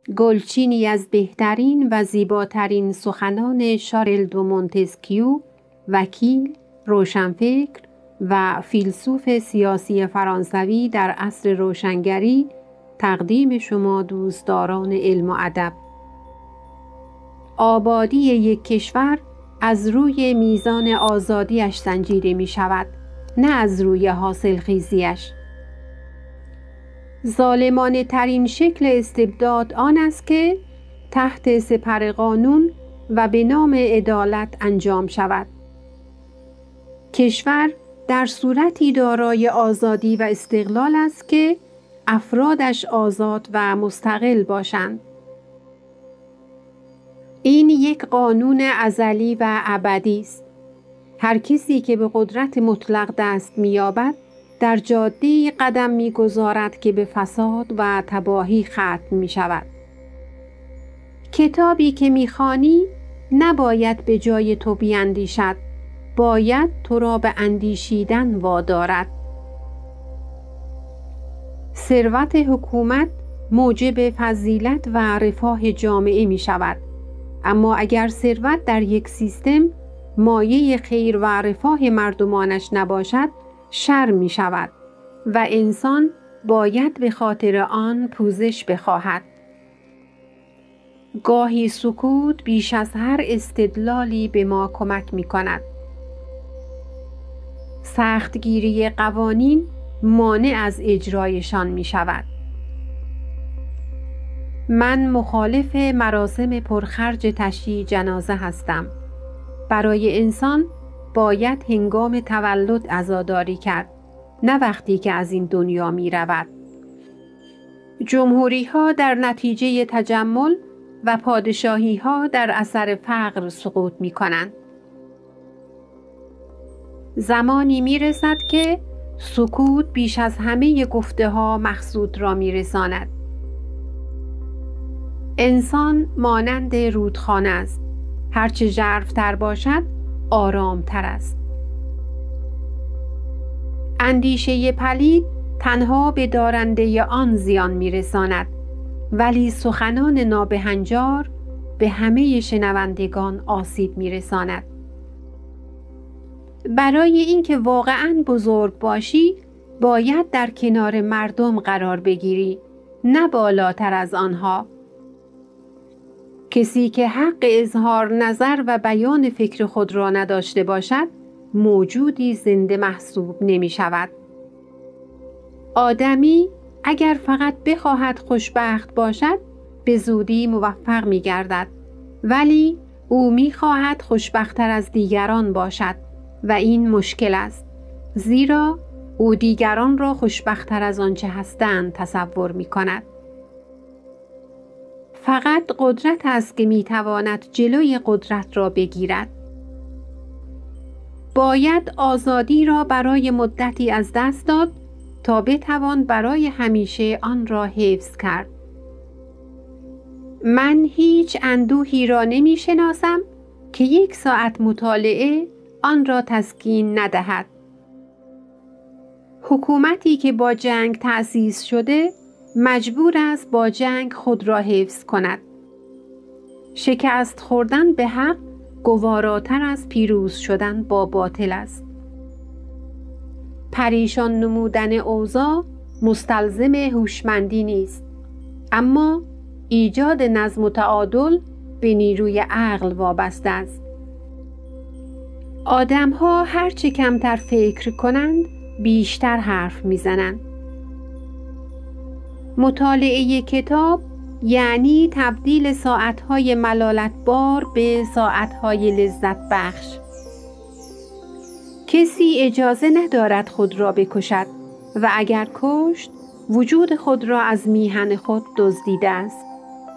گلچینی از بهترین و زیباترین سخنان شارل دو مونتسکیو، وکیل، روشنفکر و فیلسوف سیاسی فرانسوی در عصر روشنگری تقدیم شما دوستداران علم و ادب. آبادی یک کشور از روی میزان آزادیش سنجیده می شود، نه از روی حاصل خیزیش. ظالمانه ترین شکل استبداد آن است که تحت سپر قانون و به نام عدالت انجام شود. کشور در صورتی دارای آزادی و استقلال است که افرادش آزاد و مستقل باشند. این یک قانون ازلی و ابدی است. هر کسی که به قدرت مطلق دست می‌یابد در جاده‌ای قدم می‌گذارد که به فساد و تباهی ختم می‌شود. کتابی که می‌خوانی نباید به جای تو بیندیشد، باید تو را به اندیشیدن وادارد. ثروت حکومت موجب فضیلت و رفاه جامعه می‌شود، اما اگر ثروت در یک سیستم مایه خیر و رفاه مردمانش نباشد، شر می شود و انسان باید به خاطر آن پوزش بخواهد. گاهی سکوت بیش از هر استدلالی به ما کمک می کند. سختگیری قوانین مانع از اجرایشان می شود. من مخالف مراسم پرخرج تشییع جنازه هستم. برای انسان باید هنگام تولد عزاداری کرد، نه وقتی که از این دنیا می رود. جمهوری ها در نتیجه تجمل و پادشاهی ها در اثر فقر سقوط می کنند. زمانی می رسد که سکوت بیش از همه گفته ها مقصود را می رساند. انسان مانند رودخانه است. هرچه ژرف‌تر باشد آرامتر است. اندیشه پلید تنها به دارنده آن زیان می‌رساند، ولی سخنان نابهنجار به همه شنوندگان آسیب می‌رساند. برای اینکه واقعاً بزرگ باشی باید در کنار مردم قرار بگیری، نه بالاتر از آنها. کسی که حق اظهار نظر و بیان فکر خود را نداشته باشد موجودی زنده محسوب نمی شود. آدمی اگر فقط بخواهد خوشبخت باشد به زودی موفق می گردد، ولی او می خواهد خوشبخت‌تر از دیگران باشد و این مشکل است، زیرا او دیگران را خوشبخت‌تر از آنچه هستند تصور می کند. فقط قدرت است که میتواند جلوی قدرت را بگیرد. باید آزادی را برای مدتی از دست داد تا بتوان برای همیشه آن را حفظ کرد. من هیچ اندوهی را نمی شناسم که 1 ساعت مطالعه آن را تسکین ندهد. حکومتی که با جنگ تأسیس شده مجبور است با جنگ خود را حفظ کند. شکست خوردن به حق گواراتر از پیروز شدن با باطل است. پریشان نمودن اوضاع مستلزم هوشمندی نیست، اما ایجاد نظم و تعادل به نیروی عقل وابسته است. آدم‌ها هرچه کمتر فکر کنند بیشتر حرف می‌زنند. مطالعه کتاب یعنی تبدیل ساعتهای ملالتبار به ساعتهای لذت بخش. کسی اجازه ندارد خود را بکشد و اگر کشت وجود خود را از میهن خود دزدیده است.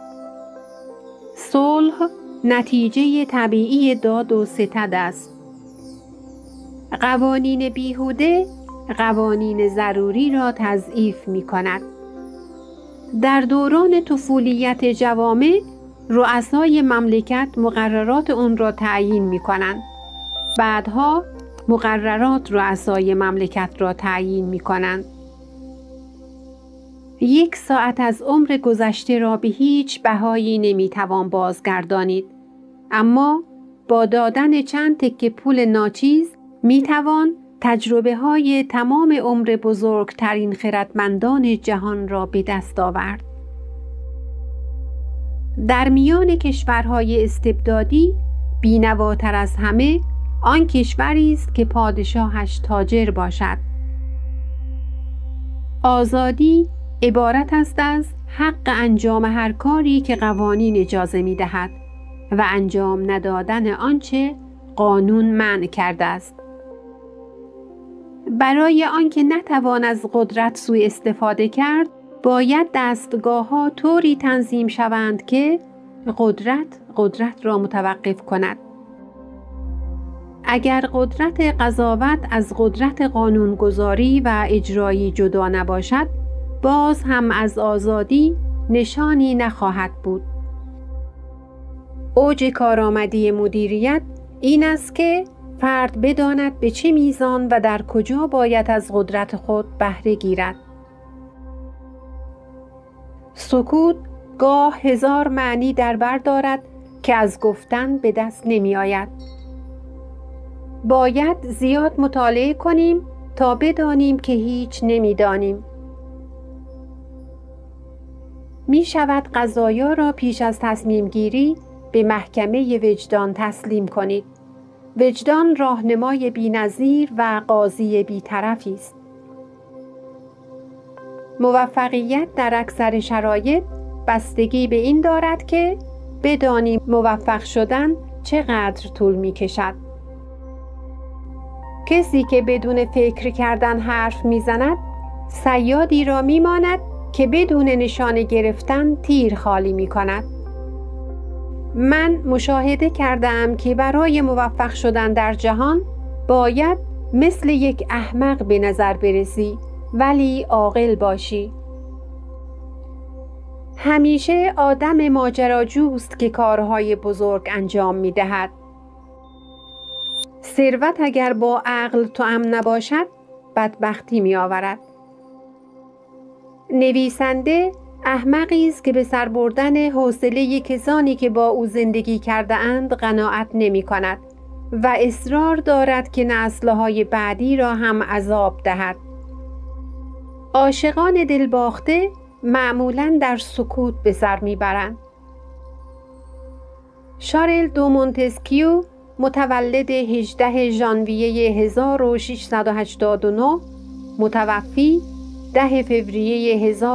صلح نتیجه طبیعی داد و ستد است. قوانین بیهوده قوانین ضروری را تضعیف می کند. در دوران طفولیت جوامع رؤسای مملکت مقررات آن را تعیین می کنند. بعدها مقررات رؤسای مملکت را تعیین می کنند. 1 ساعت از عمر گذشته را به هیچ بهایی نمیتوان بازگردانید، اما با دادن چند تکه پول ناچیز میتوان تجربه های تمام عمر بزرگترین خردمندان جهان را به دست آورد. در میان کشورهای استبدادی بی‌نواتر از همه آن کشوری است که پادشاهش تاجر باشد. آزادی عبارت است از حق انجام هر کاری که قوانین اجازه می‌دهد و انجام ندادن آنچه قانون منع کرده است. برای آنکه نتوان از قدرت سوء استفاده کرد، باید دستگاه‌ها طوری تنظیم شوند که قدرت را متوقف کند. اگر قدرت قضاوت از قدرت قانونگذاری و اجرایی جدا نباشد، باز هم از آزادی نشانی نخواهد بود. اوج کارآمدی مدیریت این است که فرد بداند به چه میزان و در کجا باید از قدرت خود بهره گیرد. سکوت گاه 1000 معنی در بر دارد که از گفتن به دست نمی آید. باید زیاد مطالعه کنیم تا بدانیم که هیچ نمی دانیم. می شود قضایا را پیش از تصمیم گیری به محکمه وجدان تسلیم کنید. وجدان راهنمای بی‌نظیر و قاضی بی‌طرفی است. موفقیت در اکثر شرایط بستگی به این دارد که بدانیم موفق شدن چقدر طول می کشد. کسی که بدون فکر کردن حرف می زند، صیادی را می ماند که بدون نشانه گرفتن تیر خالی می کند. من مشاهده کردم که برای موفق شدن در جهان باید مثل یک احمق به نظر برسی ولی عاقل باشی. همیشه آدم ماجراجوست که کارهای بزرگ انجام می دهد. ثروت اگر با عقل توأم نباشد بدبختی می آورد. نویسنده احمقی است که به سر بردن حوصله کسانی که با او زندگی کرده اند قناعت نمی کند و اصرار دارد که نسل‌های بعدی را هم عذاب دهد. عاشقان دلباخته معمولاً در سکوت به سر میبرند. شارل دو مونتسکیو متولد 18 ژانویه 1689 متوفی 10 فوریه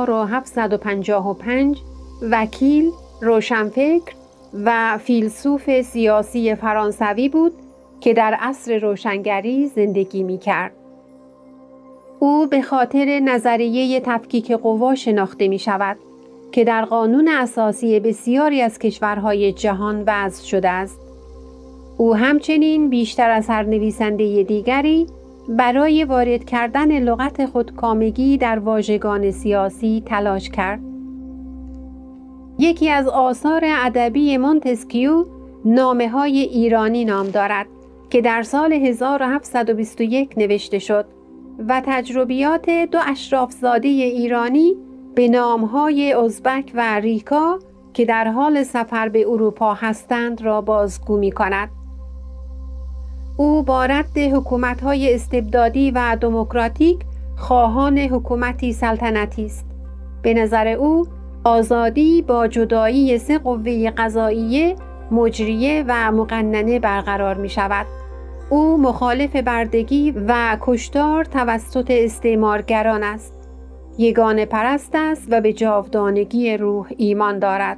1755 وکیل، روشنفکر و فیلسوف سیاسی فرانسوی بود که در عصر روشنگری زندگی می‌کرد. او به خاطر نظریه تفکیک قوا شناخته می‌شود که در قانون اساسی بسیاری از کشورهای جهان وضع شده است. او همچنین بیشتر از هر نویسنده دیگری برای وارد کردن لغت خودکامگی در واژگان سیاسی تلاش کرد. یکی از آثار ادبی مونتسکیو نامه‌های ایرانی نام دارد که در سال 1721 نوشته شد و تجربیات دو اشرافزاده ایرانی به نام‌های ازبک و ریکا که در حال سفر به اروپا هستند را بازگو می‌کند. او با رد حکومت‌های استبدادی و دموکراتیک خواهان حکومتی سلطنتی است. به نظر او آزادی با جدایی سه قوه قضاییه، مجریه و مقننه برقرار می‌شود. او مخالف بردگی و کشتار توسط استعمارگران است. یگانه پرست است و به جاودانگی روح ایمان دارد.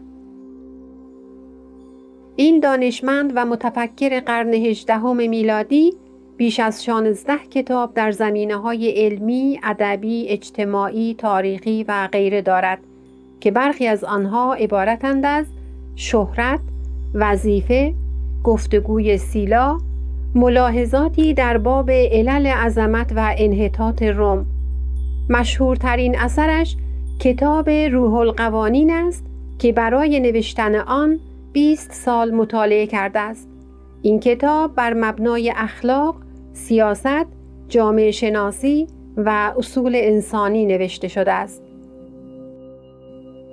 این دانشمند و متفکر قرن 18 میلادی بیش از 16 کتاب در زمینه‌های علمی، ادبی، اجتماعی، تاریخی و غیره دارد که برخی از آنها عبارتند از شهرت، وظیفه، گفتگوی سیلا، ملاحظاتی در باب علل عظمت و انحطاط روم. مشهورترین اثرش کتاب روح القوانین است که برای نوشتن آن 20 سال مطالعه کرده است. این کتاب بر مبنای اخلاق، سیاست، جامعه شناسی و اصول انسانی نوشته شده است.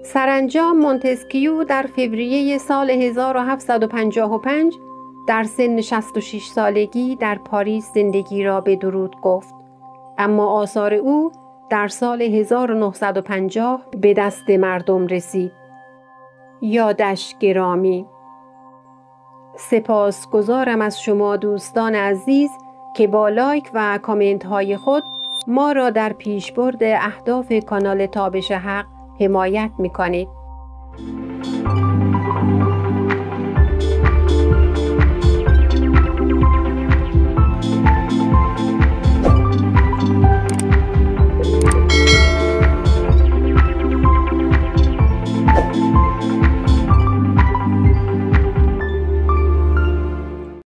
سرانجام مونتسکیو در فوریه سال 1755 در سن 66 سالگی در پاریس زندگی را به درود گفت، اما آثار او در سال 1950 به دست مردم رسید. یادش گرامی. سپاسگزارم از شما دوستان عزیز که با لایک و کامنت های خود ما را در پیشبرد اهداف کانال تابش حق حمایت می کنید.